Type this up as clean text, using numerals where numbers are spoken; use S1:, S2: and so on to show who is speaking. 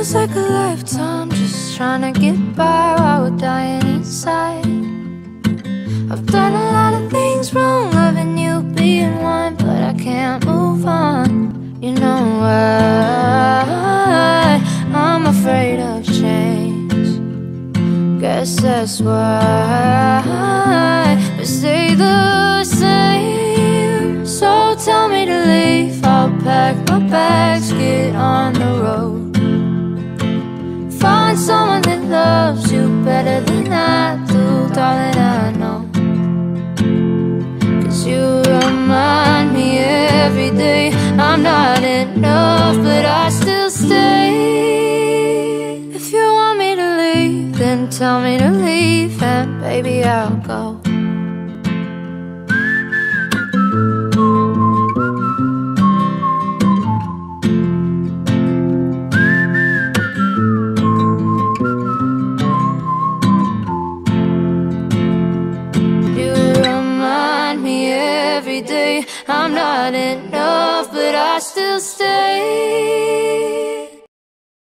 S1: Feels like a lifetime just trying to get by while we're dying inside. I've done a lot of things wrong, loving you, being one, but I can't move on. You know why? I'm afraid of change. Guess that's why we stay the same. So tell me to leave, I'll pack my bags, get on the road. Find someone that loves you better than I do, darling, I know. 'Cause you remind me every day I'm not enough, but I still stay. If you want me to leave, then tell me to leave, and baby, I'll go. I'm not enough, but I still stay.